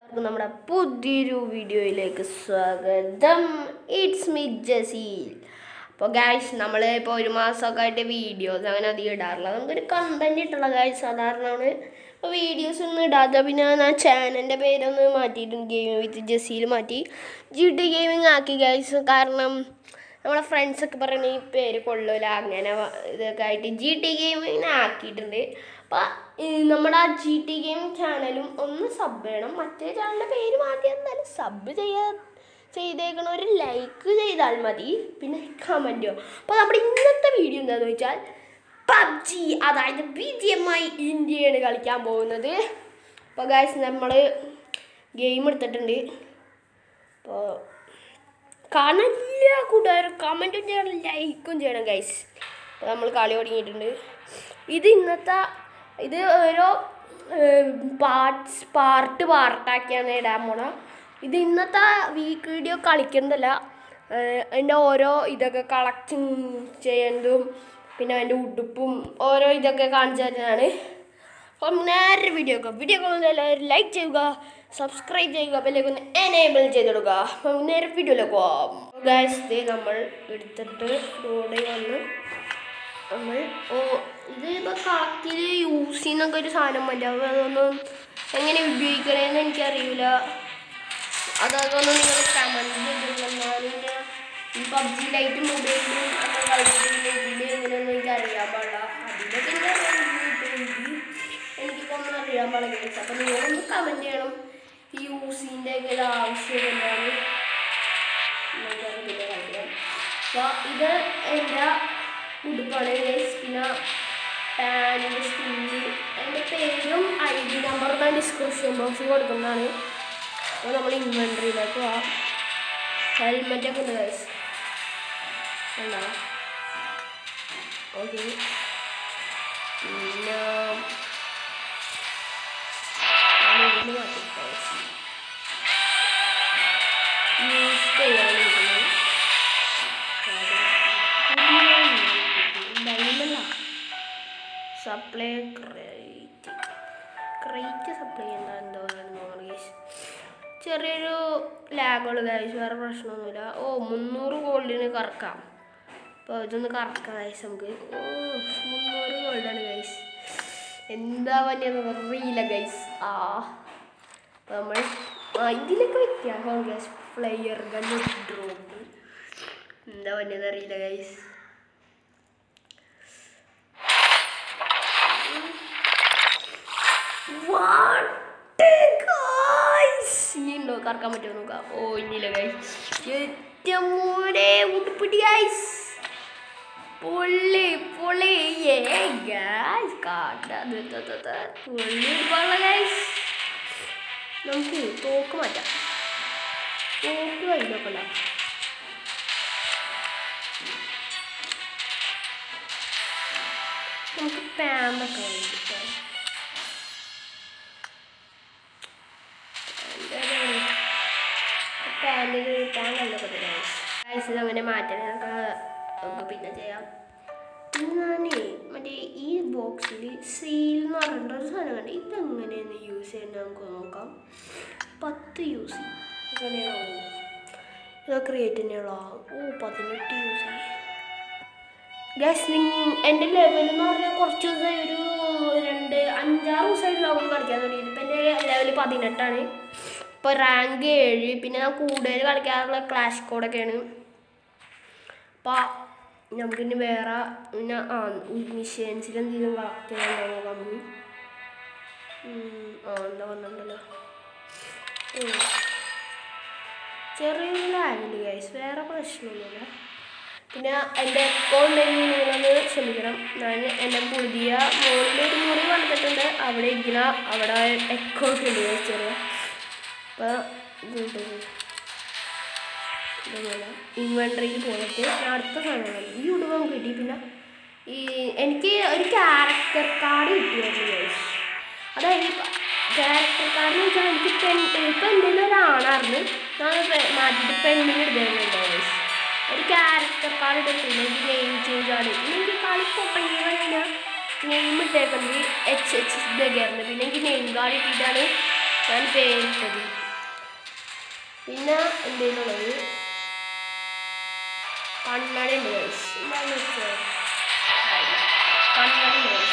നമ്മുടെ പുതിയൊരു വീഡിയോയിലേക്ക് സ്വാഗതം. It's me Jaseel. അപ്പോൾ ഗായ്സ്, നമ്മൾ ഇപ്പോൾ ഒരു മാസമൊക്കെ ആയിട്ട് വീഡിയോസ് അങ്ങനെ അധികം ഇടാറില്ല. നമുക്കൊരു കണ്ടന്റ് ഇട്ടുള്ള ഗായ്സ് സാധാരണമാണ്. അപ്പോൾ വീഡിയോസ് ഒന്നും ഇടാത്ത, പിന്നെ ഞാൻ ചാനലിൻ്റെ പേരൊന്ന് മാറ്റിയിട്ടുണ്ട്. ഗെയിമിംഗ് വിത്ത് ജസീൽ മാറ്റി GT ഗെയിമിംഗ് ആക്കി ഗായ്സ്. കാരണം നമ്മളെ ഫ്രണ്ട്സൊക്കെ പറയുന്ന ഈ പേര് കൊള്ളില്ല, അങ്ങനെ ഇതൊക്കെ ആയിട്ട് GT ഗെയിമിങ്ങിനെ ആക്കിയിട്ടുണ്ട്. അപ്പോൾ നമ്മുടെ ആ GT ഗെയിമിംഗ് ചാനലും ഒന്ന് സബ് ചെയ്യണം. മറ്റേ ചാനലിൻ്റെ പേര് മാറ്റി എന്നാലും സബ് ചെയ്തേക്കണ, ഒരു ലൈക്ക് ചെയ്താൽ മതി, പിന്നെ കമൻറ്റോ. അപ്പോൾ നമ്മുടെ ഇന്നത്തെ വീഡിയോ എന്താണെന്ന് വെച്ചാൽ PUBG, അതായത് BGMI ഇന്ത്യയാണ് കളിക്കാൻ പോകുന്നത്. അപ്പോൾ ഗൈസ്, നമ്മൾ ഗെയിം എടുത്തിട്ടുണ്ട്. അപ്പോൾ കാണില്ല കൂട്ടുകാരും, കമൻറ്റും ചെയ്യണം, ലൈക്കും ചെയ്യണം ഗൈസ്. അപ്പോൾ നമ്മൾ കളി തുടങ്ങിയിട്ടുണ്ട്. ഇത് ഓരോ പാർട്ടാക്കിയാണ് ഇടാൻ പോണത്. ഇത് ഇന്നത്തെ വീഡിയോ കളിക്കുന്നതല്ല, അതിൻ്റെ ഓരോ ഇതൊക്കെ കളക്റ്റിങ് ചെയ്യുന്നതും പിന്നെ അതിൻ്റെ ഉടുപ്പും ഓരോ ഇതൊക്കെ കാണിച്ചു തരുന്നതാണ്. അപ്പം നേരെ വീഡിയോ എല്ലാവരും ലൈക്ക് ചെയ്യുക, സബ്സ്ക്രൈബ് ചെയ്യുക, ബെല്ലൈക്കൺ എനേബിൾ ചെയ്തിടുക. അപ്പം നേരെ വീഡിയോയിലേക്ക് പോകാം. ഗൈസ്, നമ്മൾ എടുത്തിട്ട് റോഡിൽ വന്ന് നമ്മൾ ഇതിപ്പോൾ കളക്റ്റിൽ യൂസ് ചെയ്യുന്നൊക്കെ ഒരു സാധനം മതി. അതൊന്നും എങ്ങനെ ഉപയോഗിക്കണമെന്ന് എനിക്കറിയില്ല. അതൊന്നും നിങ്ങൾ കമൻറ്റ് ചെയ്തിട്ടുണ്ടെങ്കിൽ ഈ PUBG ലൈറ്റ് മൊബൈലിലും ഒക്കെ കളിച്ചിട്ടുണ്ടെങ്കിൽ എങ്ങനെയൊന്നും എനിക്ക് അറിയാൻ പാടില്ല. അതിലൊക്കെ എനിക്കിപ്പോൾ ഒന്നും അറിയാൻ പാടില്ല. അപ്പോൾ നിങ്ങളൊന്ന് കമൻറ്റ് ചെയ്യണം, ഈ യൂസിൻ്റെ ഒക്കെ ഒരു ആവശ്യം എന്താണ് പിന്നെ കളിക്കണം. അപ്പോൾ ഇത് എൻ്റെ ഉടുപ്പാണ് ഗൈസ്. പിന്നെ പാനിൻ്റെ സ്കിന്ന്, എൻ്റെ പേരും ID നമ്പറും ഞാൻ ഡിസ്ക്രിപ്ഷൻ ബോക്സിൽ കൊടുക്കുന്നതാണ്. അപ്പോൾ നമ്മൾ ഇൻവെൻട്രിയിലേക്ക് പോവാം. ഹെൽമെറ്റൊക്കെ ഉണ്ട് ഗൈസ്, ഉണ്ടോ? ഓക്കെ. പിന്നെ യൂസ് ചെയ്യാനിരിക്കുന്നത് സപ്ലൈ ക്രേറ്റ് സപ്ലൈ എന്തോ ഗൈസ്. ചെറിയൊരു ലാഗുള്ളൂ ഗൈസ്, വേറെ പ്രശ്നമൊന്നുമില്ല. 300 ഗോൾഡിന് കറക്കാം. അപ്പോൾ ഇതൊന്ന് കറക്കാം ഗൈസ് നമുക്ക്. 300 ഗോൾഡാണ് ഗൈസ്, എന്താ പറ്റിയെന്ന് അറിയില്ല ഗൈസ്. അപ്പോൾ നമ്മൾ ഇതിലൊക്കെ വ്യത്യാസമാണ് ഗൈസ്. ഫ്ലയർ ഗൺ ഡ്രോപ്പ്, എന്താ പറ്റിയെന്ന് അറിയില്ല ഗൈസ്. ഇനിയുണ്ടോ കറക്കാൻ പറ്റുമോ നോക്കാം. ഇനിയില്ല ഗൈസ്. ഏറ്റവും മൂടെ ഉടുപ്പിട്ടി ഗൈസ്, പൊള്ളി ഗൈസ്. പൊള്ളി ഉടുപ്പാണല്ലോ ഗൈസ്. നമുക്ക് തോക്ക് മാറ്റാം. തോക്ക് കയ്യിലൊക്കെ നമുക്ക് പാമ്പൊക്കെ വേണ്ടിട്ടാണ്. അങ്ങനെ മാറ്റാനൊക്കെ പിന്നെ ചെയ്യാം. പിന്നെ ഞാൻ മറ്റേ ഈ ബോക്സിൽ സീൽ എന്ന് പറഞ്ഞിട്ട് ഒരു സാധനം കണ്ട്. ഇതെങ്ങനെയാണ് യൂസ് ചെയ്യുന്നത് നമുക്ക് നോക്കാം. 10 യൂസ് ചെയ്യും. എങ്ങനെയാണോ ഇതൊക്കെ ക്രിയേറ്റ് തന്നെയുള്ള 18 യൂസ് ചെയ്യും ഗൈസ്. എൻ്റെ ലെവൽ എന്ന് പറഞ്ഞാൽ കുറച്ച് ദിവസമായി, ഒരു 5-6 ദിവസമായിട്ട് ലോകം കളിക്കാൻ തുടങ്ങിയിട്ട്. ഇപ്പം എൻ്റെ ലെവൽ 18ആണ്. ഇപ്പോൾ റാങ്ക് 7. പിന്നെ ഞാൻ കൂടുതൽ കളിക്കാറുള്ള ക്ലാഷ് കോഡൊക്കെയാണ്. അപ്പോൾ നമുക്കിനി വേറെ പിന്നെ മിഷൻസിൽ എന്തെങ്കിലും കളക്ട് ചെയ്യാൻ നമുക്ക് എന്താ വന്നിട്ടുണ്ടല്ലോ. ചെറിയൊരു ലാഗുണ്ട് ഗൈസ്, വേറെ പ്രശ്നമൊന്നുമില്ല. പിന്നെ എൻ്റെ അക്കൗണ്ട് നിങ്ങളൊന്ന് ക്ഷമിക്കണം. ഞാൻ എൻ്റെ പുതിയ മുകളിലൊരു മുറി വന്നിട്ടുണ്ട്. അവിടെ ഇരിക്കുന്ന അവിടെ അക്കൗണ്ട് ഉണ്ട് ചെറിയ. അപ്പോൾ ഇതുപോലെ ഇൻവെൻട്രിയിൽ പോയിട്ട് അടുത്ത സാധനങ്ങൾ ഈ ഉടുപ്പം കിട്ടി. പിന്നെ എനിക്ക് ഒരു ക്യാരക്ടർ കാർഡ് കിട്ടിയായിരുന്നു ഗൈസ്. അതായത് ക്യാരക്ടർ കാർഡ് എന്ന് വെച്ചാൽ എനിക്ക് ഇപ്പം എന്തെങ്കിലും ഒരാണായിരുന്നു, ഞാൻ മാറ്റിയിട്ട് പെണ്ണിന് ഇടുന്നുണ്ട് ഗൈസ്. ഒരു ക്യാരക്ടർ കാർഡ് ഇട്ടിട്ടില്ല, എനിക്ക് നെയിം ചേഞ്ച് ആണ്. പിന്നെ എനിക്ക് കളി തുടങ്ങിയത് കഴിഞ്ഞാൽ നെയിം ഇട്ടേക്കുന്നത് HH ഇതൊക്കെയായിരുന്നു. പിന്നെ എനിക്ക് നെയിം കാർഡ് ഇട്ടിട്ടാണ് ഞാൻ പേരിട്ടത്. പിന്നെ എന്തെങ്കിലുള്ളത് കണ്ണാടി ഉണ്ട് ഗൈസ്. എന്താണെന്ന് വെച്ചാൽ കണ്ണാടി ഉണ്ട് ഗൈസ്.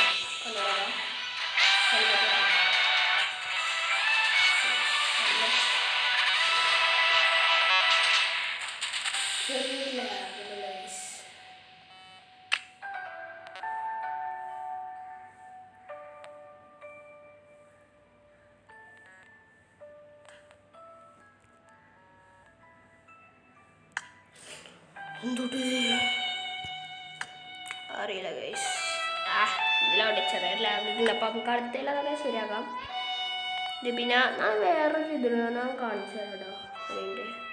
എന്തുട്ട് അറിയില്ല ഗൈസ്. ഇതിലവിടെ ചെറിയ ലാബില്ല. അപ്പം നമുക്ക് അടുത്തതിൽ അതൊക്കെ ശരിയാക്കാം. ഇത് പിന്നെ ഞാൻ വേറൊരു ഇതിൽ ഞാൻ കാണിച്ചു തരാം കേട്ടോ അതിൻ്റെ